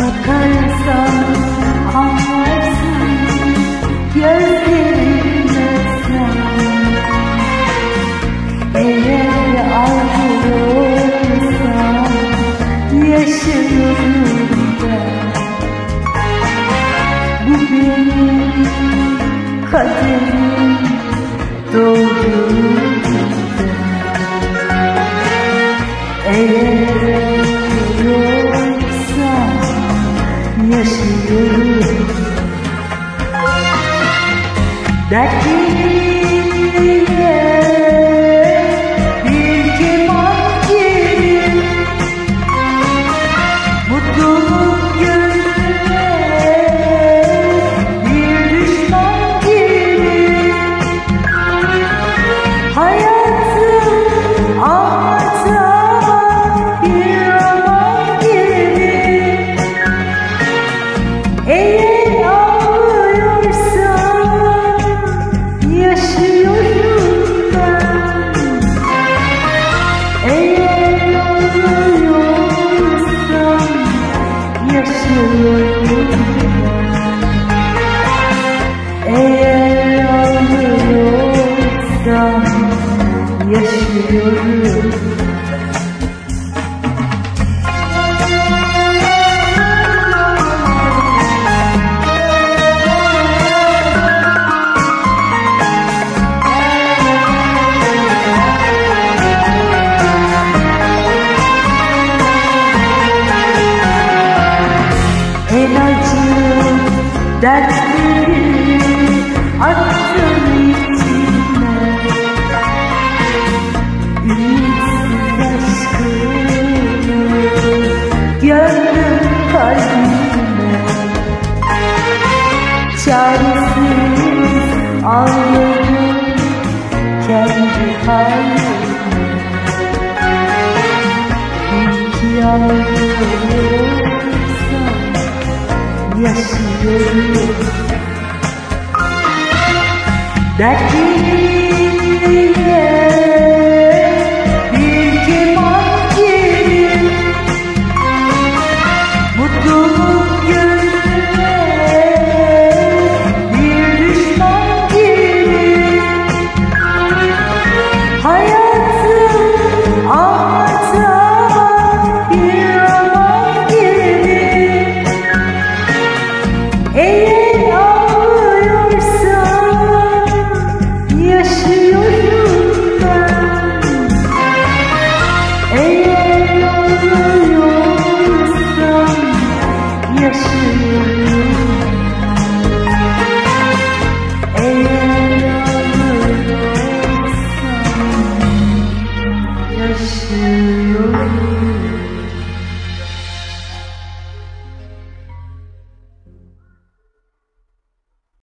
Bakarsan anlarsın gözlerine sen. Eğer ağlıyorsam yaşıyorum ben. Bu benim kaderim doğduğumda. Eğer ağlıyorsam yaşıyorum. Dertliye bir keman gibi, mutluluk gönlüme bir düşman gibi. Hayatım anlatamam bir roman gibi. Eğer ağlıyorsam yaşıyorum ben. Eğer ağlıyorsam yaşıyorum ben. Eğer ağlıyorsam yaşıyorum. En acı dertleri attım içime. Ümitsiz aşkımı gördüm kalbime. Çaresiz ağladım kendi halime. İlki ağlıyorsam yaşıyorum. Dertliye